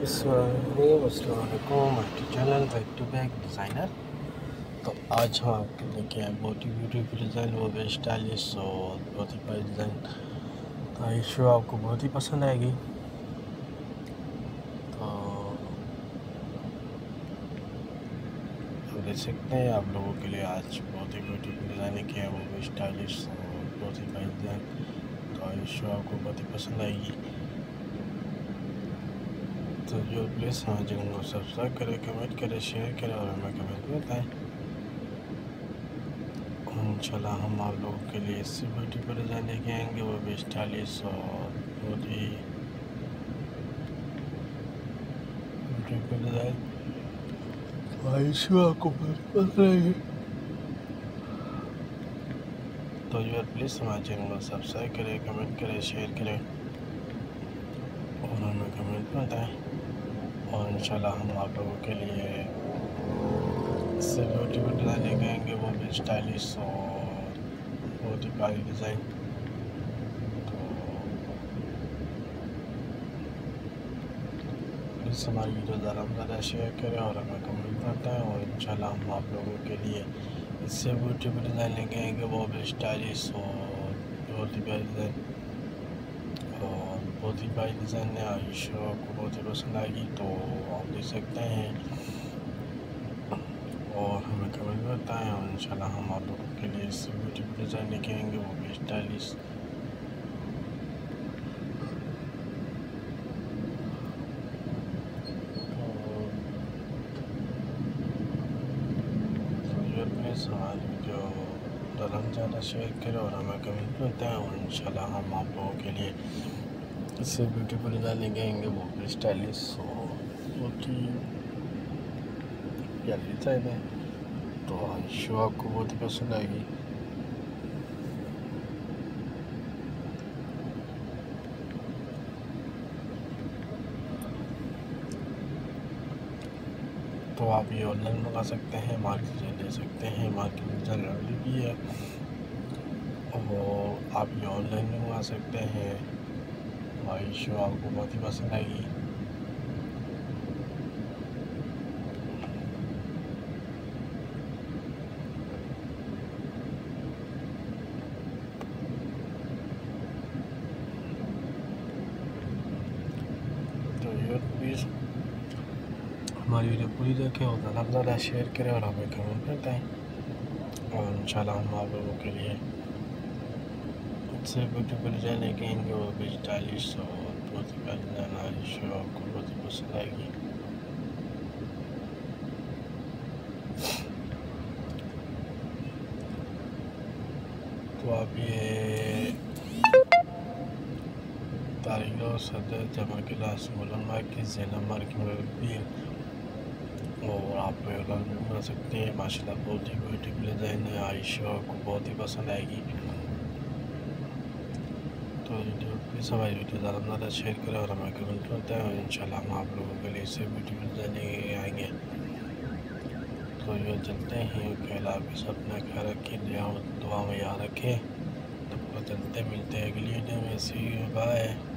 अस्सलामुअलैकुम channel back to back designer. तो आज हम आपके लेके आए बहुत ही ब्यूटीफुल डिज़ाइन, वो भी स्टाइलिश और बहुत ही प्यारी डिज़ाइन। तो ये शो आपको बहुत ही पसंद आएगी। तो आप देख सकते हैं आप लोगों के लिए आज बहुत ही ब्यूटीफुल डिज़ाइन किया है, वो भी स्टाइलिश और बहुत ही प्यारी डिज़ाइन। तो ये शो आपको बहुत ही पसंद आएगी। तो जो प्लीज़ हमारे चैनल को सब्सक्राइब करें, कमेंट करें, शेयर करें और हमें कमेंट में बताएं। इंशाल्लाह हम आप लोगों के लिए इससे ब्यूटीफुल डिज़ाइन लेके आएंगे, वो भी स्टाइलिश और बहुत ही ब्यूटीफुल डिज़ाइन। आपको पसंद आएगी। तो यार प्लीज़ हमारे चैनल को सब्सक्राइब करें, कमेंट करें, शेयर करें और हमें कमेंट में बताएं। और इंशाल्लाह हम आप लोगों के लिए इससे ब्यूटीफुल डिज़ाइन लेके आएंगे, वो भी स्टाइलिश और बहुत ही प्यारी डिज़ाइन। तो प्लीज़ हमारी वीडियो ज़्यादा से ज़्यादा शेयर करें और हमें कमेंट में बताएं। और इंशाल्लाह हम आप लोगों के लिए इससे ब्यूटीफुल डिज़ाइन लेके आएंगे, वो भी स्टाइलिश और बहुत ही प्यारी डिज़ाइन। और बहुत ही प्यारी डिज़ाइन है, आयुष आपको बहुत ही पसंद आएगी। तो आप देख सकते हैं और हमें कमेंट में बताएं। और इंशाल्लाह हम आप लोगों के लिए इससे ब्यूटीफुल डिज़ाइन लेके आएंगे, वो भी स्टाइलिश। प्लीज़ हमारी वीडियो ज़्यादा से ज़्यादा शेयर करें और हमें कमेंट में बताएं। और इंशाल्लाह हम आप लोगों के लिए इससे ब्यूटीफुल डिज़ाइन लेके आएंगे, वो भी स्टाइलिश और बहुत ही प्यारी डिज़ाइन है। तो शो आपको बहुत ही पसंद आएगी। तो आप ये ऑनलाइन मंगा सकते हैं, मार्केट से ले सकते हैं, मार्केट में अवेलेबल भी है। और आप ये ऑनलाइन भी मंगा सकते हैं और ये शो आपको बहुत ही पसंद आएगी। तो ये प्लीज़ हमारी वीडियो पूरी देखें और ज़्यादा से ज़्यादा शेयर करें और हमें कमेंट में बताएं। और इंशाल्लाह हम आप लोगों के लिए इससे ब्यूटीफुल डिज़ाइन लेके आएंगे, वो भी स्टाइलिश और बहुत ही प्यारी डिज़ाइन है। शो आपको बहुत ही पसंद आएगी। तो आप ये तारीख और सदर जमा क्लास मुलन मार्केट ज़ैनब मार्केट में भी है और आप ऑनलाइन भी बना सकते हैं। माशाल्लाह बहुत ही ब्यूटीफुल डिज़ाइन है, आयशा आपको बहुत ही पसंद आएगी। तो वीडियो प्लीज़ हमारी वीडियो ज़्यादा से ज़्यादा शेयर करें और हमें कमेंट करते हैं। और इंशाल्लाह हम आप लोगों के लिए इससे ब्यूटीफुल डिज़ाइन लेके आएंगे। तो ये चलते हैं, कल आप इस अपना ख्याल रखें, दुआ में याद रखें। तो चलते मिलते हैं अगली वीडियो में। See bye.